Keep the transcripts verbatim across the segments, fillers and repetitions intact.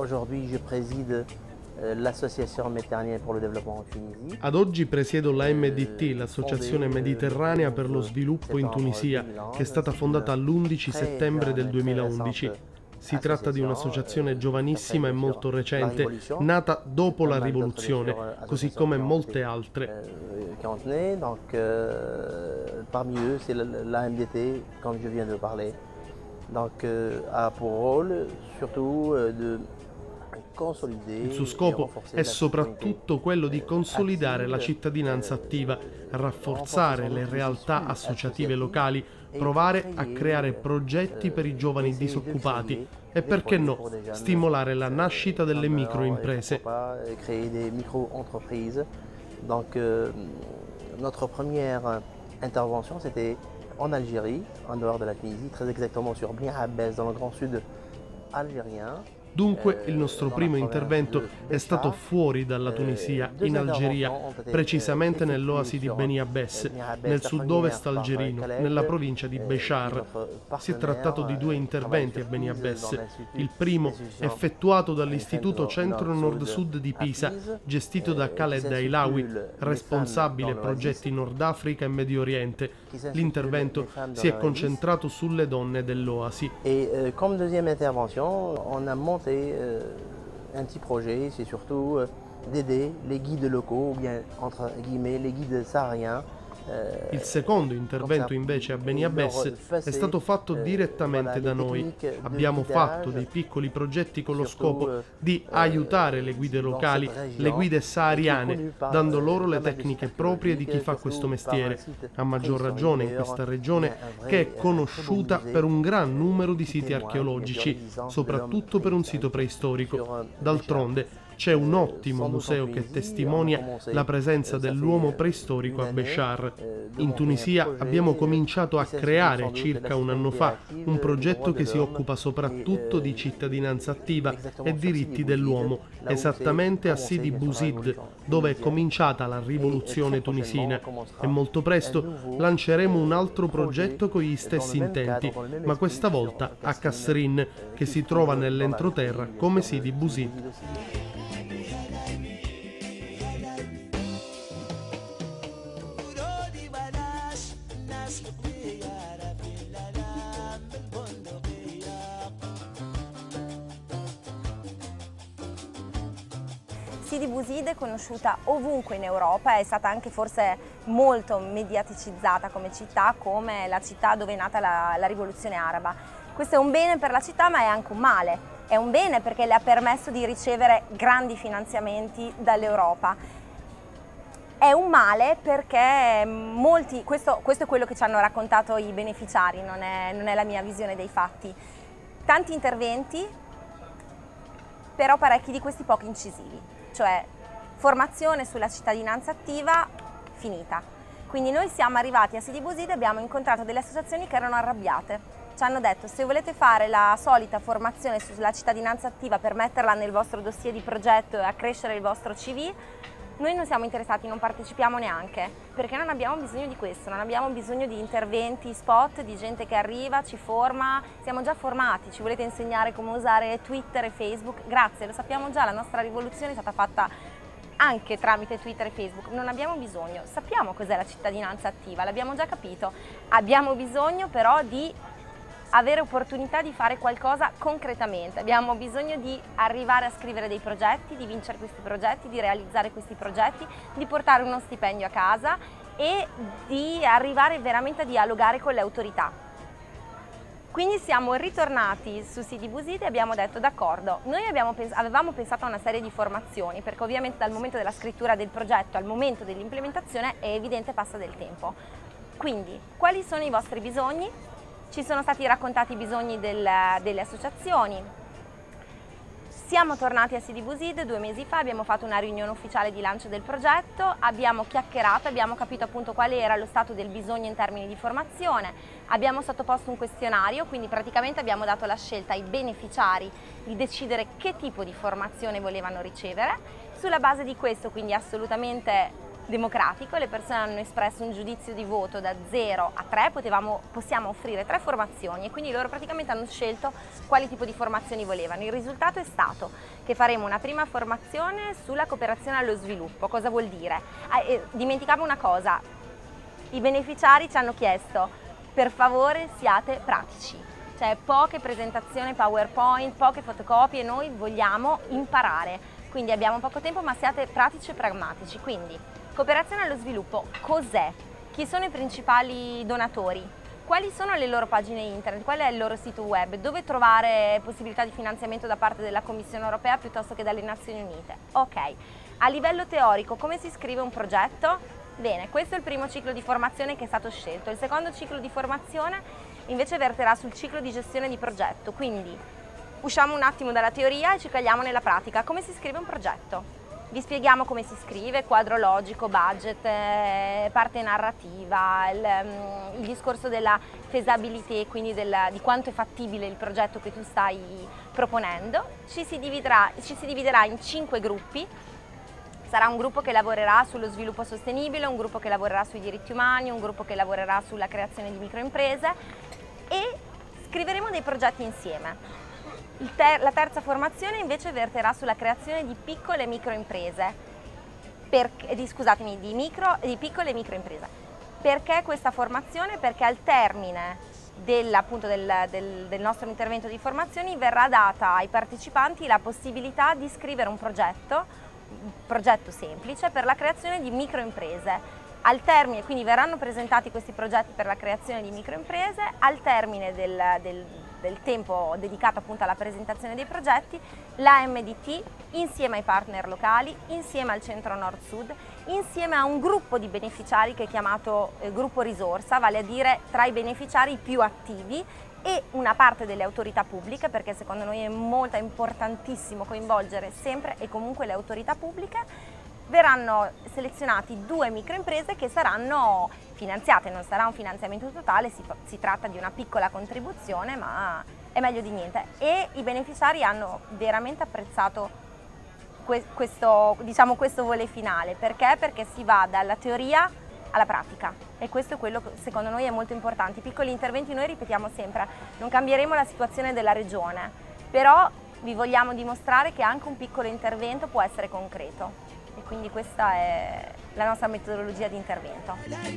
Aujourd'hui, je préside l'Association Méditerranéenne pour le Développement en Tunisie. Ad oggi presiedo la M D T, l'Associazione Mediterranea per lo Sviluppo in Tunisia, che è stata fondata l'undici settembre del duemilaundici. Si tratta di un'associazione giovanissima e molto recente, nata dopo la rivoluzione, così come molte altre. Donc, parmi eux, c'est l'A M D T, comme je viens de parler. Donc, a pour rôle surtout de Il suo scopo è soprattutto quello di consolidare la cittadinanza attiva, rafforzare le realtà associative locali, provare a creare progetti per i giovani disoccupati e, perché no, stimolare la nascita delle microimprese. Donc, notre première intervention, c'était en Algérie, en dehors de la Tunisie, très exactement sur Bni Abbès, dans le grand sud algérien. Dunque il nostro primo intervento è stato fuori dalla Tunisia, in Algeria, precisamente nell'oasi di Beni Abbès, nel sud-ovest algerino, nella provincia di Béchar. Si è trattato di due interventi a Beni Abbès. Il primo, effettuato dall'Istituto Centro-Nord-Sud di Pisa, gestito da Khaled Ailawi, responsabile progetti Nord Africa e Medio Oriente. L'intervento si è concentrato sulle donne dell'oasi. E come deuxième intervention, on a monté un petit projet, c'est surtout d'aider les guides locaux, ou bien entre guillemets les guides sahariens. Il secondo intervento invece a Beni Abbès è stato fatto direttamente da noi. Abbiamo fatto dei piccoli progetti con lo scopo di aiutare le guide locali, le guide sahariane, dando loro le tecniche proprie di chi fa questo mestiere, a maggior ragione in questa regione che è conosciuta per un gran numero di siti archeologici, soprattutto per un sito preistorico. D'altronde c'è un ottimo museo che testimonia la presenza dell'uomo preistorico a Béchar. In Tunisia abbiamo cominciato a creare circa un anno fa un progetto che si occupa soprattutto di cittadinanza attiva e diritti dell'uomo, esattamente a Sidi Bouzid, dove è cominciata la rivoluzione tunisina. E molto presto lanceremo un altro progetto con gli stessi intenti, ma questa volta a Kasserine, che si trova nell'entroterra come Sidi Bouzid. Sidi Bouzid è conosciuta ovunque in Europa, è stata anche forse molto mediaticizzata come città, come la città dove è nata la, la rivoluzione araba. Questo è un bene per la città, ma è anche un male. È un bene perché le ha permesso di ricevere grandi finanziamenti dall'Europa. È un male perché molti, questo, questo è quello che ci hanno raccontato i beneficiari, non è, non è la mia visione dei fatti. Tanti interventi, però parecchi di questi poco incisivi. Cioè formazione sulla cittadinanza attiva finita. Quindi noi siamo arrivati a Sidi Bouzid e abbiamo incontrato delle associazioni che erano arrabbiate. Ci hanno detto: se volete fare la solita formazione sulla cittadinanza attiva per metterla nel vostro dossier di progetto e accrescere il vostro C V, noi non siamo interessati, non partecipiamo neanche, perché non abbiamo bisogno di questo, non abbiamo bisogno di interventi spot, di gente che arriva, ci forma, siamo già formati. Ci volete insegnare come usare Twitter e Facebook? Grazie, lo sappiamo già, la nostra rivoluzione è stata fatta anche tramite Twitter e Facebook, non abbiamo bisogno, sappiamo cos'è la cittadinanza attiva, l'abbiamo già capito, abbiamo bisogno però di avere opportunità di fare qualcosa concretamente, abbiamo bisogno di arrivare a scrivere dei progetti, di vincere questi progetti, di realizzare questi progetti, di portare uno stipendio a casa e di arrivare veramente a dialogare con le autorità. Quindi siamo ritornati su Sidi Bouzid e abbiamo detto: d'accordo, noi abbiamo pens- avevamo pensato a una serie di formazioni, perché ovviamente dal momento della scrittura del progetto al momento dell'implementazione è evidente passa del tempo. Quindi quali sono i vostri bisogni? Ci sono stati raccontati i bisogni del, delle associazioni. Siamo tornati a Sidi Bouzid due mesi fa, abbiamo fatto una riunione ufficiale di lancio del progetto, abbiamo chiacchierato, abbiamo capito appunto quale era lo stato del bisogno in termini di formazione, abbiamo sottoposto un questionario, quindi praticamente abbiamo dato la scelta ai beneficiari di decidere che tipo di formazione volevano ricevere. Sulla base di questo, quindi assolutamente democratico, le persone hanno espresso un giudizio di voto da zero a tre, potevamo, possiamo offrire tre formazioni e quindi loro praticamente hanno scelto quali tipo di formazioni volevano. Il risultato è stato che faremo una prima formazione sulla cooperazione allo sviluppo. Cosa vuol dire? Ah, eh, dimenticavo una cosa, i beneficiari ci hanno chiesto per favore siate pratici, cioè poche presentazioni PowerPoint, poche fotocopie, noi vogliamo imparare, quindi abbiamo poco tempo ma siate pratici e pragmatici. Quindi cooperazione allo sviluppo, cos'è? Chi sono i principali donatori? Quali sono le loro pagine internet? Qual è il loro sito web? Dove trovare possibilità di finanziamento da parte della Commissione Europea piuttosto che dalle Nazioni Unite? Ok, a livello teorico come si scrive un progetto? Bene, questo è il primo ciclo di formazione che è stato scelto. Il secondo ciclo di formazione invece verterà sul ciclo di gestione di progetto, quindi usciamo un attimo dalla teoria e ci caliamo nella pratica. Come si scrive un progetto? Vi spieghiamo come si scrive, quadro logico, budget, eh, parte narrativa, il, um, il discorso della feasibility, quindi del, di quanto è fattibile il progetto che tu stai proponendo. Ci si dividerà, ci si dividerà in cinque gruppi. Sarà un gruppo che lavorerà sullo sviluppo sostenibile, un gruppo che lavorerà sui diritti umani, un gruppo che lavorerà sulla creazione di microimprese e scriveremo dei progetti insieme. Ter- la terza formazione invece verterà sulla creazione di piccole e microimprese, per, di, scusatemi, di, micro, di piccole e microimprese. Perché questa formazione? Perché al termine del, appunto, del, del, del nostro intervento di formazioni verrà data ai partecipanti la possibilità di scrivere un progetto, un progetto semplice per la creazione di microimprese. Al termine, quindi verranno presentati questi progetti per la creazione di microimprese, al termine del, del, del tempo dedicato appunto alla presentazione dei progetti, l'A M D T insieme ai partner locali, insieme al centro nord-sud, insieme a un gruppo di beneficiari che è chiamato eh, gruppo risorsa, vale a dire tra i beneficiari più attivi e una parte delle autorità pubbliche, perché secondo noi è molto importantissimo coinvolgere sempre e comunque le autorità pubbliche. Verranno selezionati due microimprese che saranno finanziate, non sarà un finanziamento totale, si, si tratta di una piccola contribuzione, ma è meglio di niente. E i beneficiari hanno veramente apprezzato que questo, diciamo, questo vole finale. Perché? Perché si va dalla teoria alla pratica e questo è quello che secondo noi è molto importante. I piccoli interventi, noi ripetiamo sempre, non cambieremo la situazione della regione, però vi vogliamo dimostrare che anche un piccolo intervento può essere concreto. E quindi questa è la nostra metodologia di intervento.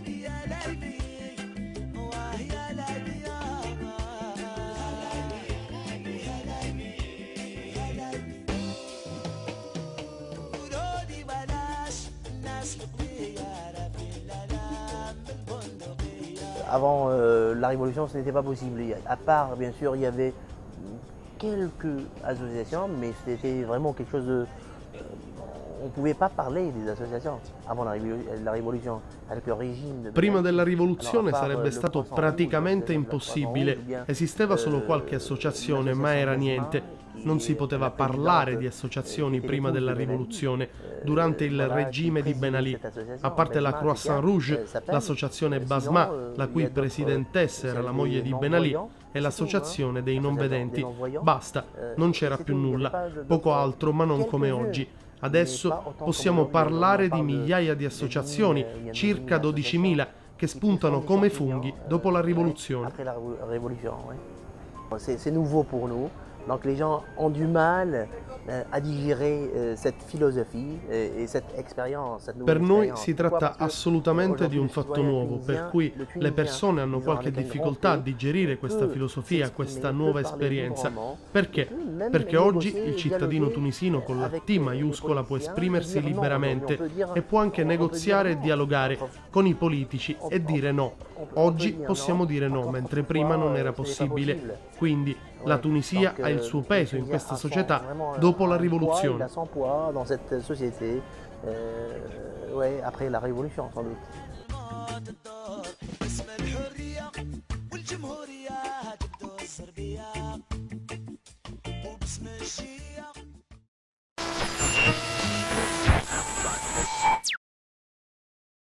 Avant euh, la Révolution, ce n'était pas possible. À part, bien sûr, il y avait quelques associations, mais c'était vraiment quelque chose de... On ne pouvait pas parler des associations avant la, la rivoluzione, avec le régime. Prima della rivoluzione sarebbe stato praticamente impossibile. Esisteva solo qualche associazione, ma era niente. Non si poteva parlare di associazioni prima della rivoluzione, durante il regime di Ben Ali. A parte la Croissant Rouge, l'associazione Basma, la cui presidentessa era la moglie di Ben Ali, e l'associazione dei non vedenti. Basta, non c'era più nulla, poco altro, ma non come oggi. Adesso possiamo parlare di migliaia di associazioni, circa dodicimila, che spuntano come funghi dopo la rivoluzione. C'est nouveau pour nous. Donc les gens ont du mal euh, à digérer euh, cette philosophie euh, et cette expérience, cette nouvelle Per noi expérience. si tratta assolutamente di un fatto nuovo, per cui le persone hanno qualche difficoltà a digerire questa filosofia, questa nuova esperienza. Perché? Perché oggi il cittadino tunisino con la T maiuscola può esprimersi liberamente e può anche negoziare e dialogare con i politici e dire no. Oggi possiamo dire no, mentre prima non era possibile. Quindi la Tunisia ha il suo peso in questa società dopo la rivoluzione. Après la rivoluzione, sans doute.